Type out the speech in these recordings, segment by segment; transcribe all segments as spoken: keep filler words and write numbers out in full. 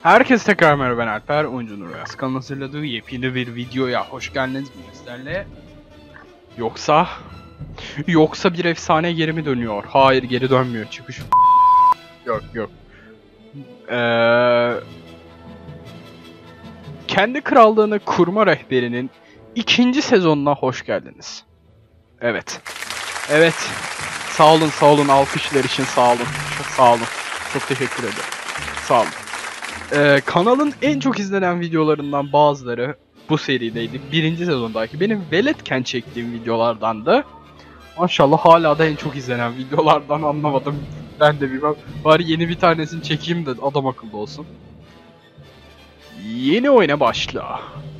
Herkese tekrar merhaba, ben Alper. Oyuncu Nur Yaz kanalının hazırladığı yepyeni bir videoya hoş geldiniz bu sizlerle. Yoksa... Yoksa bir efsane geri mi dönüyor? Hayır, geri dönmüyor. Çıkış... Yok yok. Ee... Kendi Krallığını Kurma Rehberi'nin ikinci sezonuna hoş geldiniz. Evet. Evet. Sağ olun, sağ olun. Alkışlar için sağ olun. Çok sağ olun. Çok teşekkür ederim. Sağ olun. Ee, kanalın en çok izlenen videolarından bazıları bu serideydi. Birinci sezondaki benim veletken çektiğim videolardan da maşallah hala da en çok izlenen videolardan, anlamadım. Ben de bilmem. Bari yeni bir tanesini çekeyim de adam akıllı olsun. Yeni oyuna başla.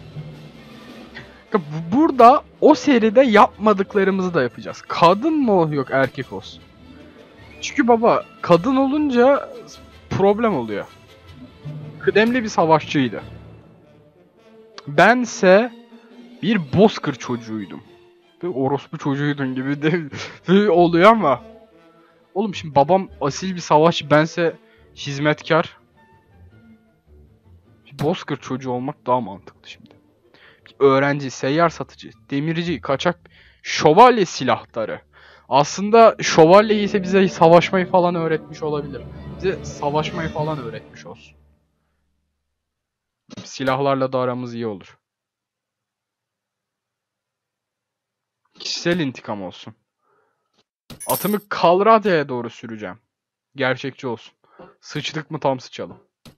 Burada o seride yapmadıklarımızı da yapacağız. Kadın mı yok erkek olsun. Çünkü baba kadın olunca problem oluyor. Kıdemli bir savaşçıydı. Bense bir bozkır çocuğuydum. Bir orospu çocuğuydun gibi de oluyor ama. Oğlum şimdi babam asil bir savaşçı, bense hizmetkar. Bir bozkır çocuğu olmak daha mantıklı şimdi. Bir öğrenci, seyyar satıcı, demirci, kaçak, şövalye silahları. Aslında şövalye ise bize savaşmayı falan öğretmiş olabilir. Bize savaşmayı falan öğretmiş olsun. Silahlarla da aramız iyi olur. Kişisel intikam olsun. Atımı Kalradya'ya doğru süreceğim. Gerçekçi olsun. Sıçtık mı tam sıçalım.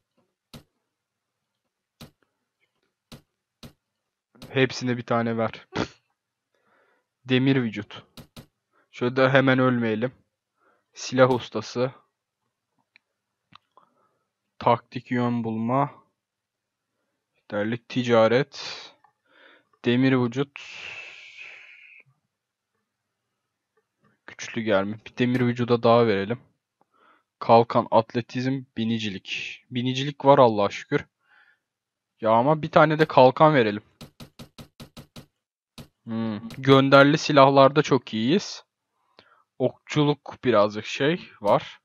Hepsine bir tane ver. Demir vücut. Şöyle de hemen ölmeyelim. Silah ustası. Taktik yön bulma. Derlik ticaret. Demir vücut. Güçlü gelme. Bir demir vücuda daha verelim. Kalkan, atletizm, binicilik. Binicilik var Allah'a şükür. Ya ama bir tane de kalkan verelim. Hmm. Gönderli silahlarda çok iyiyiz. Okçuluk birazcık şey var.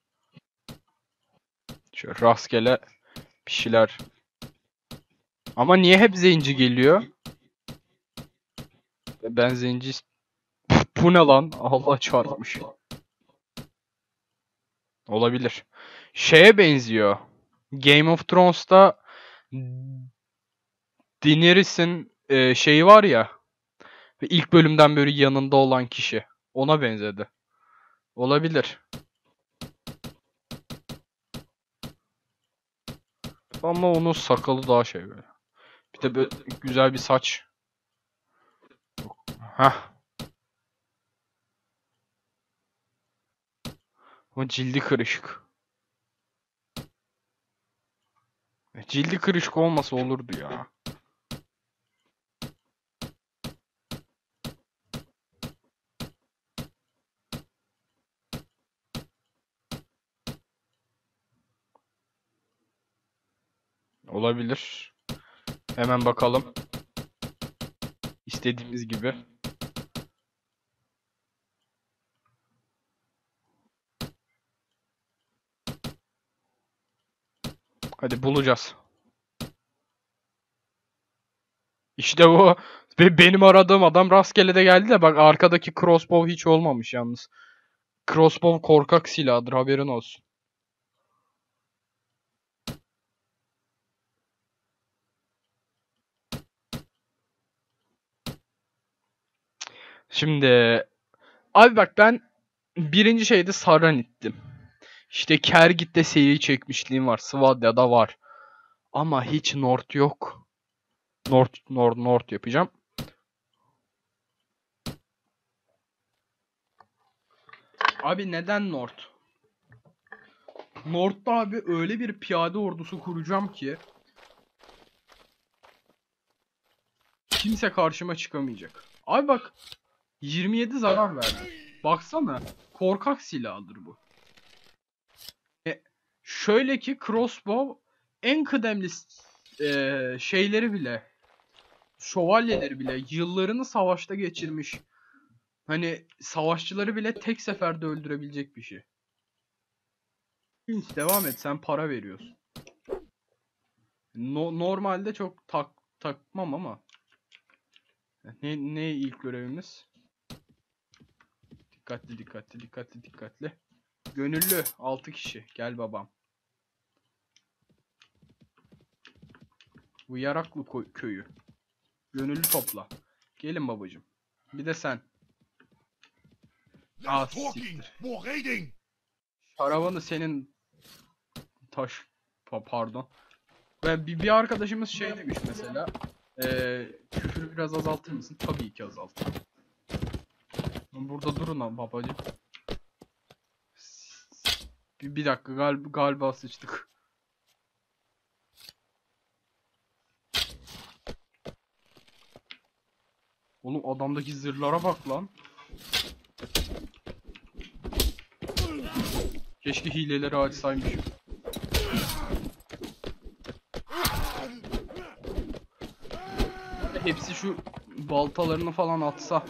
Şöyle rastgele bir şeyler. Ama niye hep zenci geliyor? Ben zenci... Bu ne lan? Allah çarpmış. Olabilir. Şeye benziyor. Game of Thrones'ta Daenerys'in e, şeyi var ya. Ve ilk bölümden böyle yanında olan kişi. Ona benzedi. Olabilir. Ama onun sakalı daha şey böyle. Bir de böyle güzel bir saç. Heh. Ama cildi kırışık. Cildi kırışık olmasa olurdu ya. Olabilir. Hemen bakalım. İstediğimiz gibi. Hadi bulacağız. İşte bu. Benim aradığım adam rastgele de geldi de bak, arkadaki crossbow hiç olmamış yalnız. Crossbow korkak silahdır, haberin olsun. Şimdi abi bak, ben birinci şeyde Saranit'tim. İşte Kergit'te seri çekmişliğim var. Svadya'da var. Ama hiç North yok. North, North, North yapacağım. Abi neden North? North'ta abi öyle bir piyade ordusu kuracağım ki kimse karşıma çıkamayacak. Abi bak, yirmi yedi zarar verdi. Baksana, korkak silahıdır bu. E, şöyle ki crossbow en kıdemli e, şeyleri bile, şövalyeleri bile yıllarını savaşta geçirmiş. Hani savaşçıları bile tek seferde öldürebilecek bir şey. Hiç devam et, sen para veriyorsun. No normalde çok tak takmam ama. Ne ne ilk görevimiz? Dikkatli dikkatli dikkatli dikkatli. Gönüllü altı kişi. Gel babam. Bu Yaraklı köyü. Gönüllü topla. Gelin babacım. Bir de sen. Ah siktir. Karavanı senin taş pa pardon. Ve bir, bir arkadaşımız şey demiş mesela. Ee, küfürü biraz azaltır mısın? Tabii ki azaltır. Burada durun abi babacım. Bir, bir dakika gal galiba sıçtık. Oğlum adamdaki zırhlara bak lan. Keşke hileleri açsaymışım. Hepsi şu baltalarını falan atsa.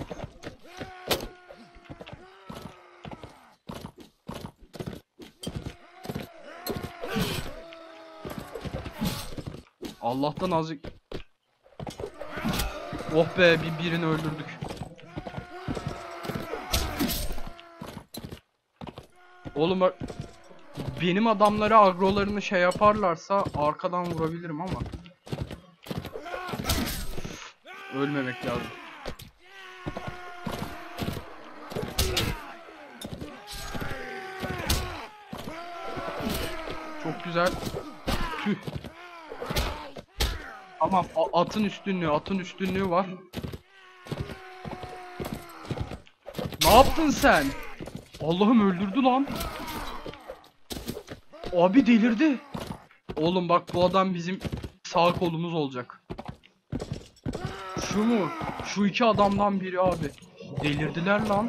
Allah'tan azıcık. Oh be, bir birini öldürdük. Oğlum bak, benim adamları agrolarını şey yaparlarsa arkadan vurabilirim ama ölmemek lazım. Çok güzel. Tüh. Tamam, atın üstünlüğü, atın üstünlüğü var. Ne yaptın sen? Allah'ım, öldürdü lan. Abi delirdi. Oğlum bak, bu adam bizim sağ kolumuz olacak. Şu mu? Şu iki adamdan biri abi. Delirdiler lan.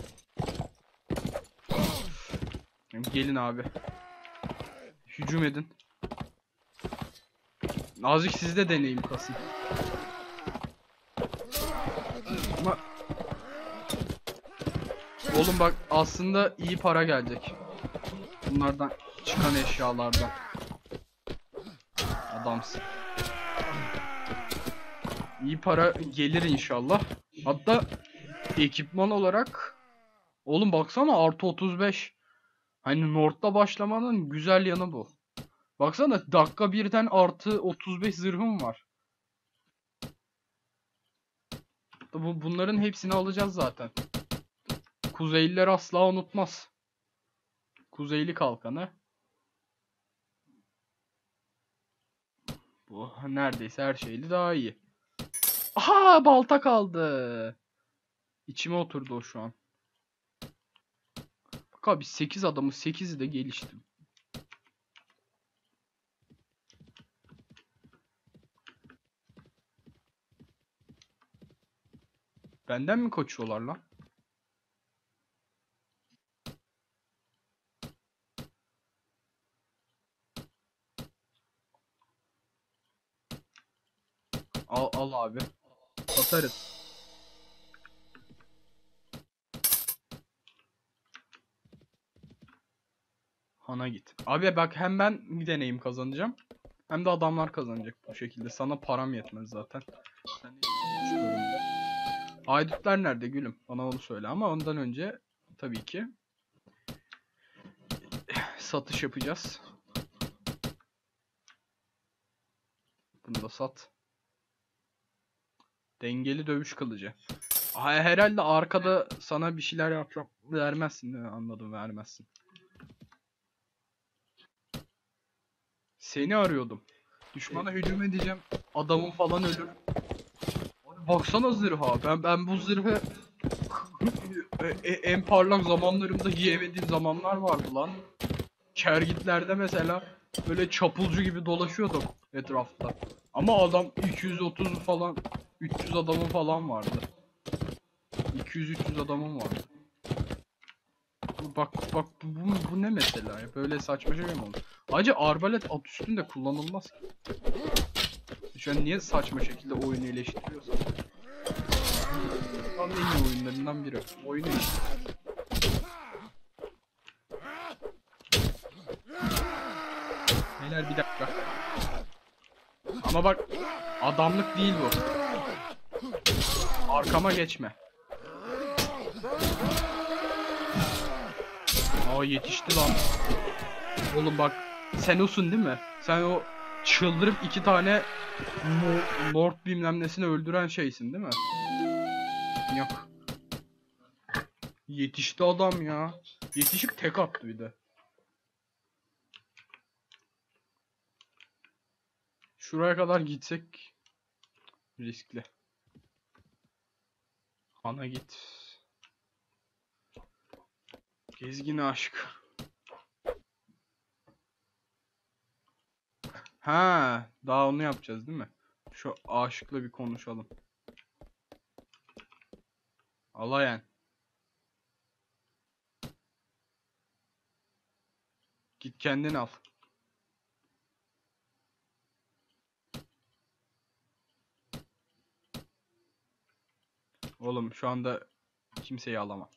Gelin abi. Hücum edin. Azıcık siz de deneyim kasın. Ama oğlum bak, aslında iyi para gelecek. Bunlardan çıkan eşyalardan. Adamsın. İyi para gelir inşallah. Hatta ekipman olarak oğlum baksana, artı otuz beş. Hani North'ta başlamanın güzel yanı bu. Baksana, dakika birden artı otuz beş zırhım var. Bu, bunların hepsini alacağız zaten. Kuzeyliler asla unutmaz. Kuzeyli kalkanı. Bu neredeyse her şeyli daha iyi. Aha, balta kaldı. İçime oturdu o şu an. Bak abi, sekiz adamı, sekizi de geliştim. Benden mi kaçıyorlar lan? Al al abi. Satarız. Hana git. Abi bak, hem ben bir deneyim kazanacağım, hem de adamlar kazanacak bu şekilde. Sana param yetmez zaten. Sen haydutlar nerede gülüm? Bana onu söyle, ama ondan önce tabii ki satış yapacağız. Bunu da sat. Dengeli dövüş kılıcı. Aha, herhalde arkada sana bir şeyler yapacağım. Vermezsin değil mi? Anladım, vermezsin. Seni arıyordum. Düşmana hücum edeceğim. Adamım falan ölür. Baksana zırha. Ben ben bu zırhı e, en parlak zamanlarımda giyemediğim zamanlar vardı lan. Kergitlerde mesela böyle çapulcu gibi dolaşıyordum etrafta. Ama adam iki yüz otuz falan, üç yüz adamı falan vardı. iki yüz üç yüz adamım vardı. Bak bak, bu, bu, bu ne mesela ya? Böyle saçma şey mi oldu? Ayrıca arbalet at üstünde kullanılmaz ki. Şu an niye saçma şekilde oyunu eleştiriyorsun? Dünyanın en iyi oyunlarından biri. Oyunu işte. Beyler bir dakika. Ama bak, adamlık değil bu. Arkama geçme. Aa, yetişti lan. Oğlum bak, sen osun değil mi? Sen o çıldırıp iki tane Lord bilmem nesini öldüren şeysin değil mi? Yok. Yetişti adam ya. Yetişip tek attı bir de. Şuraya kadar gitsek riskli. Ana git. Gezgin aşk. Ha, daha onu yapacağız değil mi? Şu aşıkla bir konuşalım. Alayan. Git kendin al. Oğlum şu anda kimseyi alamam.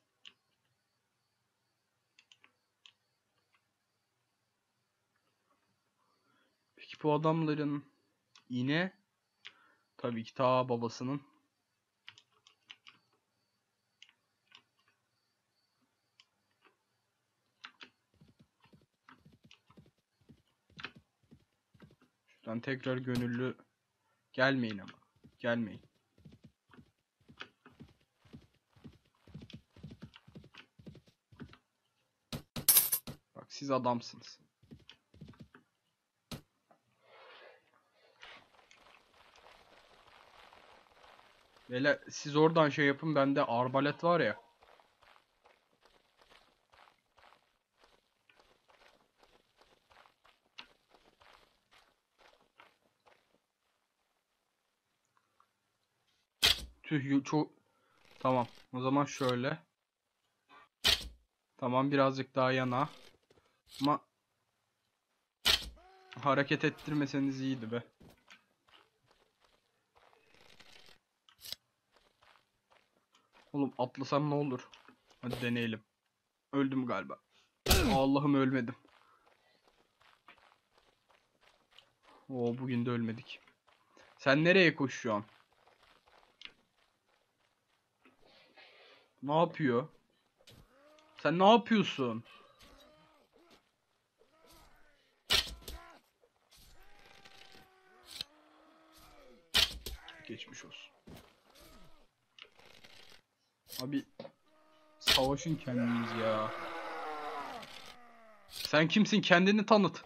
Peki bu adamların yine tabii ki ta babasının şuradan tekrar gönüllü gelmeyin ama. Gelmeyin. Bak siz adamsınız. Böyle siz oradan şey yapın, bende arbalet var ya. Tüh, çok tamam. O zaman şöyle. Tamam, birazcık daha yana. Ama hareket ettirmeseniz iyiydi be. Oğlum atlasam ne olur? Hadi deneyelim. Öldüm galiba. Allah'ım, ölmedim. Oo, bugün de ölmedik. Sen nereye koşuyorsun? Ne yapıyor? Sen ne yapıyorsun? Geçmiş olsun. Abi savaşın kendiniz ya. Sen kimsin? Kendini tanıt.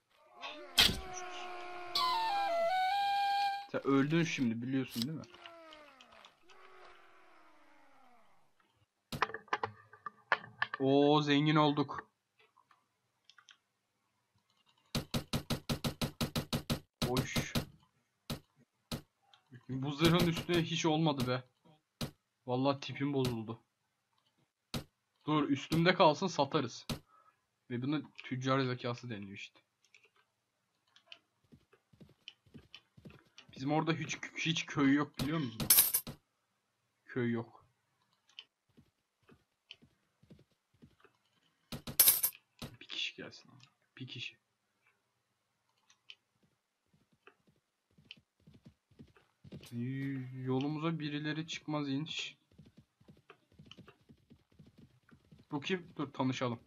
Sen öldün şimdi, biliyorsun değil mi? Oo, zengin olduk. Oş. Bu zırhın üstüne hiç olmadı be. Vallahi tipim bozuldu. Dur, üstümde kalsın, satarız. Ve buna tüccar zekası deniyor işte. Bizim orada hiç hiç köy yok, biliyor musun? Köy yok. Bir kişi gelsin abi. Bir kişi. Yolumuza birileri çıkmaz inş. Bu kim? Dur, tanışalım.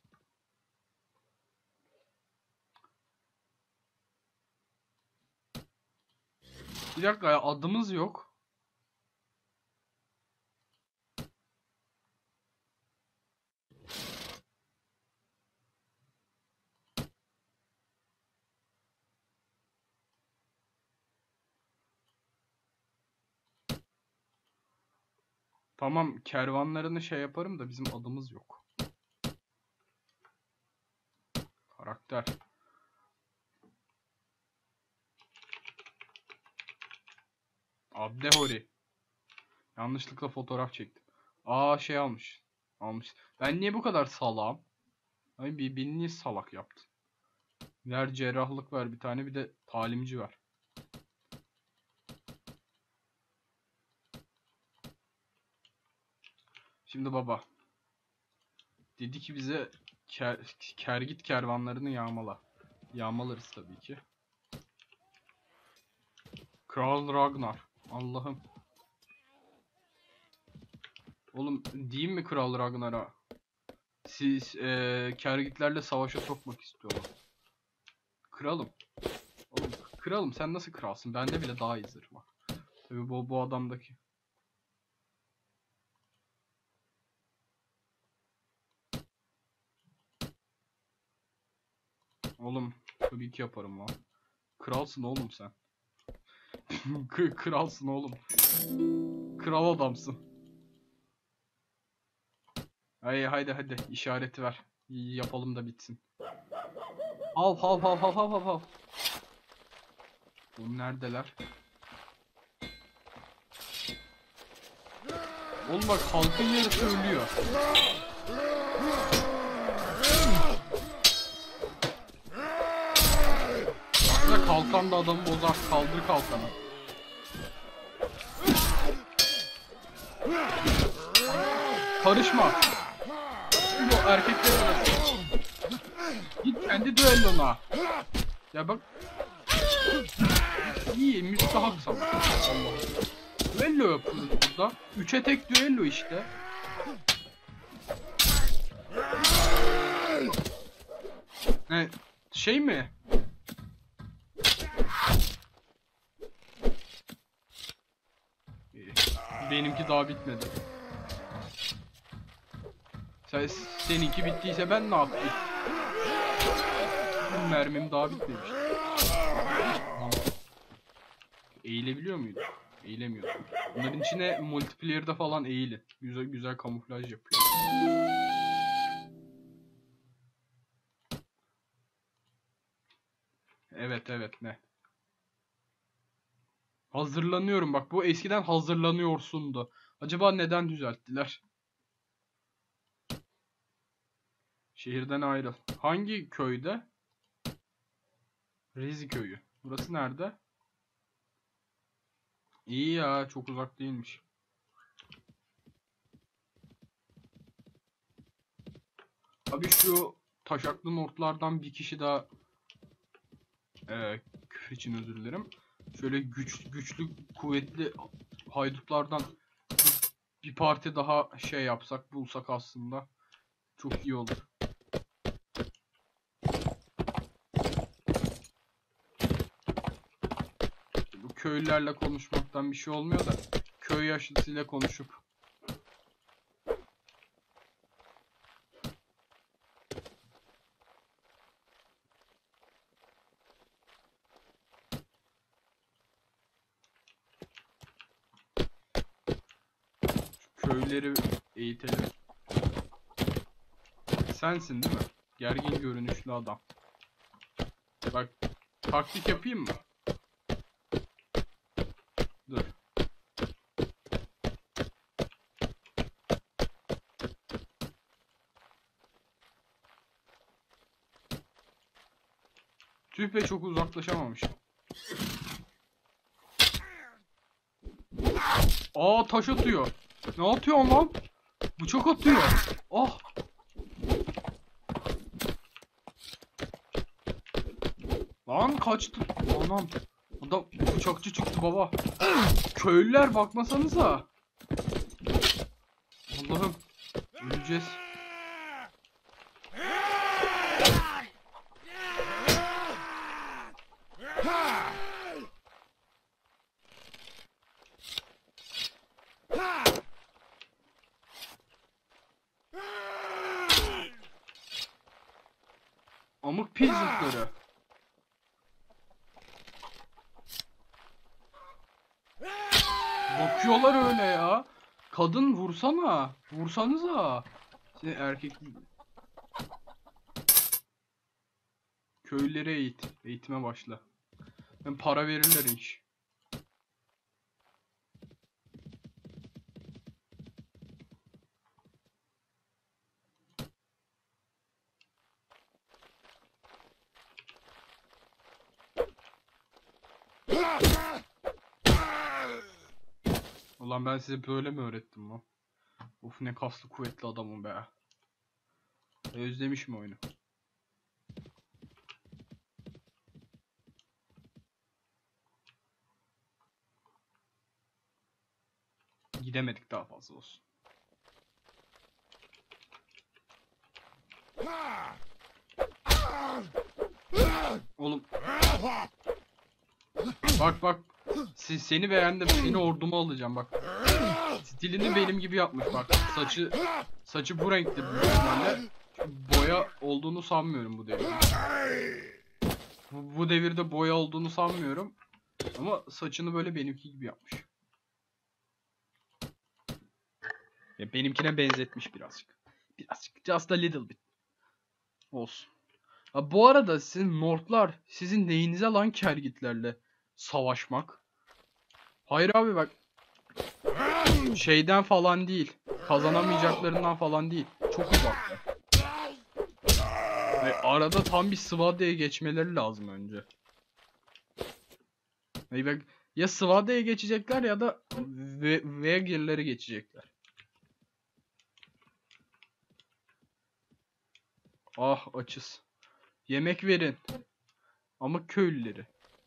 Bir dakika ya, adımız yok. Tamam, kervanlarını şey yaparım da bizim adımız yok. Karakter. Abdehori. Yanlışlıkla fotoğraf çektim. Aa, şey almış. Almış. Ben niye bu kadar salağım? Ay, bir beni niye salak yaptın? Ver cerrahlık, ver bir tane, bir de talimci ver. Şimdi baba. Dedi ki bize ker, kergit kervanlarını yağmala. Yağmalarız tabii ki. Kral Ragnar. Allah'ım. Oğlum diyeyim mi Kral Ragnar'a? Siz ee, Kergitlerle savaşa sokmak istiyorum. Kralım. Oğlum kralım sen nasıl kralsın? Bende bile daha iyi zırh var. Tabii bu, bu adamdaki. Oğlum tabii ki yaparım lan. Kralsın oğlum sen. Kralsın oğlum. Kral adamsın. Haydi haydi hadi işareti ver. Yapalım da bitsin. Hav hav hav hav hav hav hav. Oğlum neredeler? Oğlum bak halkın yarısı ölüyor. Aslında kalkan da adamı bozar. Kaldır kalkanı. Karışma. Bu erkekler arası. Git kendi düellona. Ya bak. İyi müstahak savaş. Allah. Düello yapıyoruz burada. Üçe tek düello işte. Ne? Şey mi? Benimki daha bitmedi. Sen, seninki bittiyse ben ne yapayım? Mermim daha bitmemiş. Eğilebiliyor muydu? Eğilemiyordu. Bunların içine multiplayer'da falan eğili. Güzel güzel kamuflaj yapıyor. Evet evet ne? Hazırlanıyorum bak bu eskiden hazırlanıyorsundu. Acaba neden düzelttiler? Şehirden ayrıl. Hangi köyde? Rezi köyü. Burası nerede? İyi ya çok uzak değilmiş. Abi şu taşaklı notlardan bir kişi daha ee, küfür için özür dilerim. Şöyle güç, güçlü kuvvetli haydutlardan bir parti daha şey yapsak bulsak aslında çok iyi olur. Bu köylülerle konuşmaktan bir şey olmuyor da köy yaşlısıyla konuşup köyleri eğitelim. Sensin değil mi? Gergin görünüşlü adam. Bak taktik yapayım mı? Dur. Tüh be çok uzaklaşamamışım. Aa taş atıyor. Ne atıyor lan? Bıçak atıyor. Oh. Lan kaçtı. Anam. Adam bıçakçı çıktı baba. Köylüler bakmasanıza. Allah'ım. Öleceğiz. Amık peasantları. Bakıyorlar öyle ya. Kadın vursana. Vursanıza. Şey, erkek köylülere eğit. Eğitime başla. Ben para verirler hiç. Ulan ben size böyle mi öğrettim lan? Of ne kaslı kuvvetli adamım be. Özlemişim oyunu. Gidemedik, daha fazla olsun. Oğlum. Bak bak. Siz, seni beğendim. Seni orduma alacağım bak. Stilini benim gibi yapmış bak. Saçı saçı bu renkte büyük ihtimalle. Boya olduğunu sanmıyorum bu devirde. Bu, bu devirde boya olduğunu sanmıyorum. Ama saçını böyle benimki gibi yapmış. Ya benimkine benzetmiş birazcık. Birazcık. Just a little bit. Olsun. Ha, bu arada sizin North'lar sizin neyinize lan Kergitlerle savaşmak? Hayır abi bak. Şeyden falan değil. Kazanamayacaklarından falan değil. Çok uzakta. Ve arada tam bir Svada'ya geçmeleri lazım önce. Yani bak, ya Svada'ya geçecekler ya da Veger'leri geçecekler. Ah açız. Yemek verin. Ama köylüleri.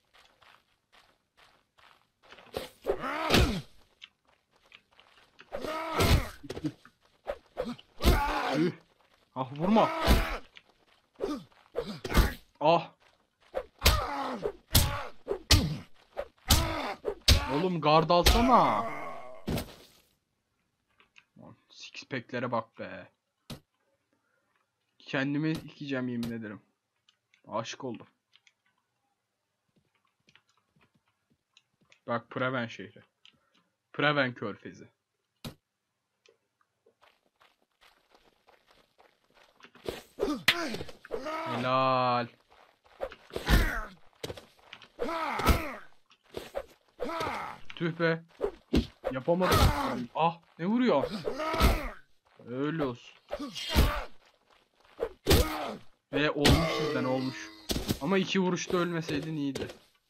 Üh. Ah vurma. Ah. Oğlum guard alsana. Six pack'lere bak be. Kendimi yıkayacağım yemin ederim. Aşık oldum. Bak Preven şehri. Preven körfezi. Helal. Tüh be. Yapamadım. Ah ne vuruyor? Öyle olsun. Ve olmuş sizden olmuş. Ama iki vuruşta ölmeseydin iyiydi.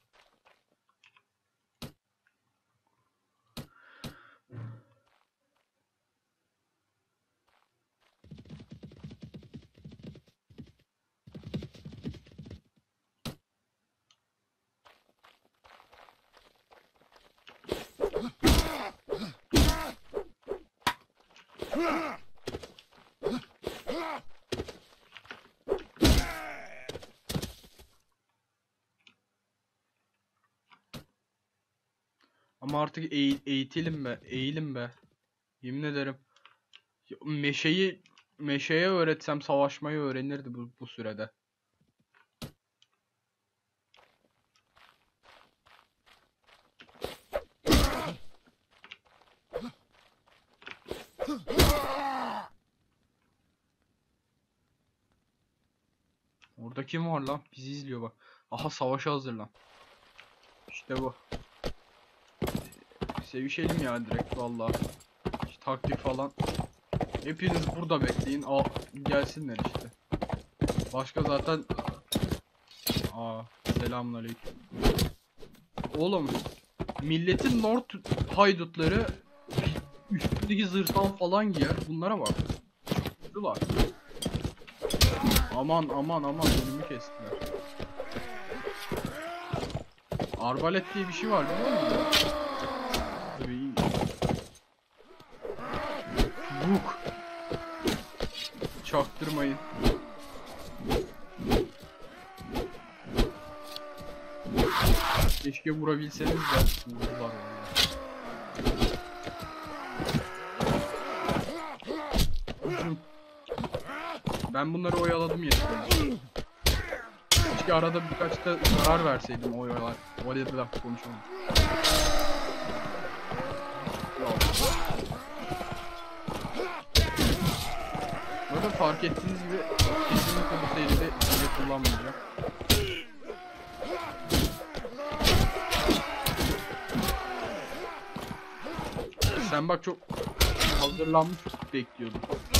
Ama artık eğ eğitelim be, eğilim be. Yemin ederim. Meşeyi meşeye öğretsem savaşmayı öğrenirdi bu, bu sürede. Orada kim var lan? Bizi izliyor bak. Aha savaşa hazırlan. İşte bu. Sevişelim ya direkt vallahi. Hiç taktik falan. Hepiniz burada bekleyin. Al gelsinler işte. Başka zaten. Aa selamünaleyküm. Oğlum milletin North haydutları üstündeki zırhtan falan giyer. Bunlara bak. Çok Aman aman aman önümü kestiler. Arbalet diye bir şey var değil mi? Tabii iyi. Buk. Çaktırmayın. Keşke vurabilseniz de vurdular vallahi. Ben bunları oyaladım yeterince. Keşke arada birkaç da zarar verseydim oyalar. O da laf konuşalım. Burada fark ettiğiniz gibi kesinlikle bu seride hile kullanmayacağım. Sen bak çok hazırlanmış bekliyordum.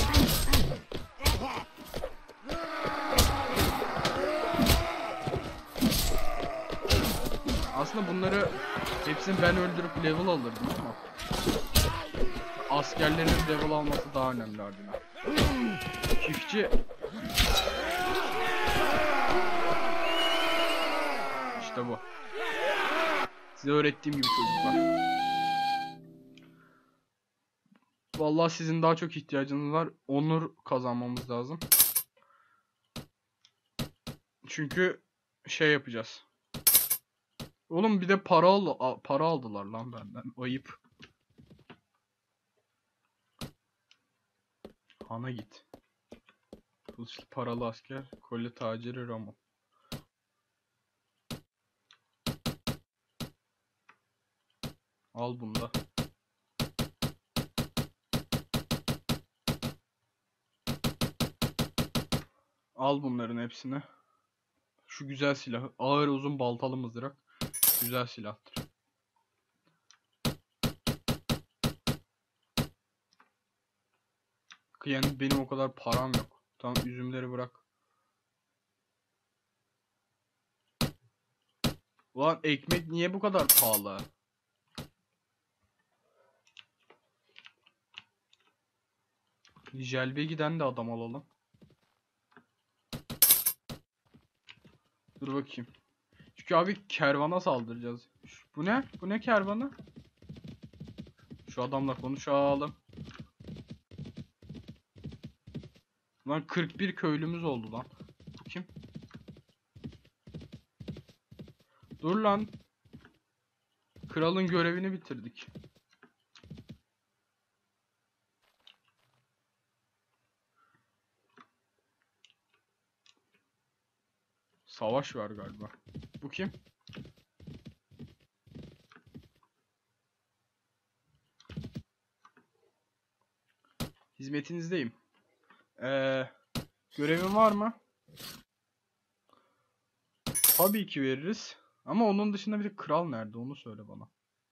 Aslında bunları hepsini ben öldürüp level alırdım ama askerlerin level alması daha önemli ardından. Çiftçi İşte bu. Size öğrettiğim gibi çocuklar. Vallahi sizin daha çok ihtiyacınız var. Onur kazanmamız lazım. Çünkü şey yapacağız. Oğlum bir de para al para aldılar lan benden. Ayıp. Han'a git. Kılıçlı paralı asker. Kolye taciri Ramo. Al bunu da. Al bunların hepsini. Şu güzel silahı. Ağır uzun baltalı mızrak. Güzel silahtır. Yani benim o kadar param yok. Tamam, üzümleri bırak. Ulan ekmek niye bu kadar pahalı? Jelbegi'den de adam alalım. Dur bakayım. Çünkü abi kervana saldıracağız. Bu ne? Bu ne kervanı? Şu adamla konuşalım. Lan kırk bir köylümüz oldu lan. Bu kim? Dur lan. Kralın görevini bitirdik. Savaş var galiba. Bu kim? Hizmetinizdeyim. Ee, görevin var mı? Tabii ki veririz. Ama onun dışında bir de kral nerede? Onu söyle bana.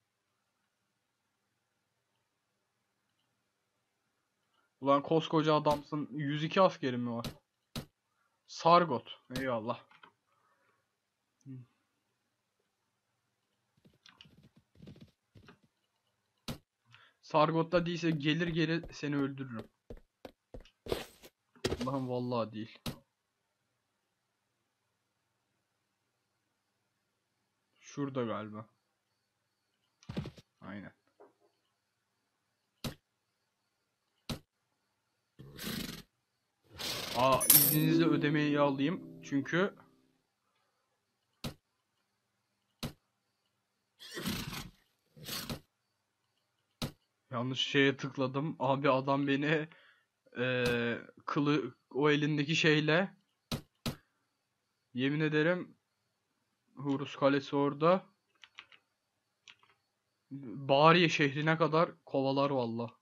Ulan koskoca adamsın. yüz iki askerim mi var? Sargot. Eyvallah. Sargot'ta değilse gelir gelir seni öldürürüm. Allah'ım vallahi değil. Şurada galiba. Aynen. Aa, izninizle ödemeyi alayım. Çünkü yanlış şeye tıkladım. Abi adam beni ee, kılı o elindeki şeyle, yemin ederim, Hurus Kalesi orada, Bariye şehrine kadar kovalar valla.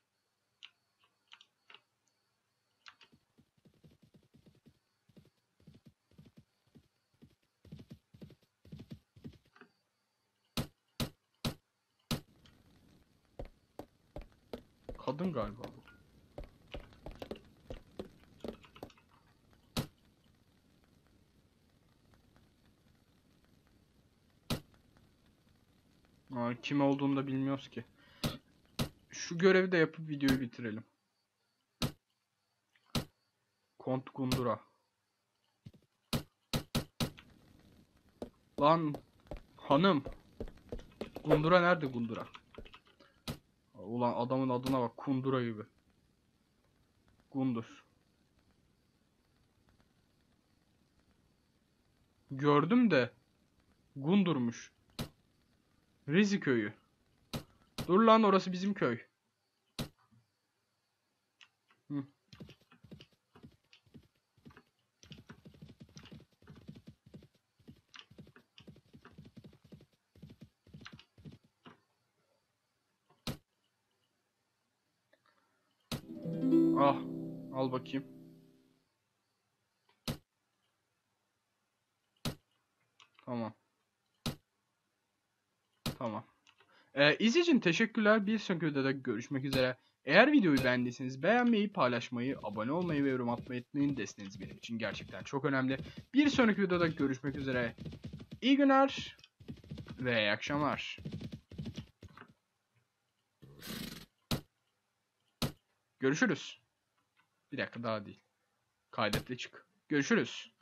Kadın galiba bu. Aa, kim olduğunu da bilmiyoruz ki. Şu görevi de yapıp videoyu bitirelim. Kont Gundura. Lan hanım. Gundura nerede Gundura? Ulan adamın adına bak, Kundura gibi. Gundur. Gördüm de Gundur'muş. Rizi köyü. Dur lan, orası bizim köy. Hı. Ah, al bakayım. Tamam. Tamam. Ee, izlediğiniz için teşekkürler. Bir sonraki videoda görüşmek üzere. Eğer videoyu beğendiyseniz beğenmeyi, paylaşmayı, abone olmayı ve yorum atmayı unutmayın. Desteğiniz benim için gerçekten çok önemli. Bir sonraki videoda görüşmek üzere. İyi günler ve iyi akşamlar. Görüşürüz. Bir dakika, daha değil. Kaydetle çık. Görüşürüz.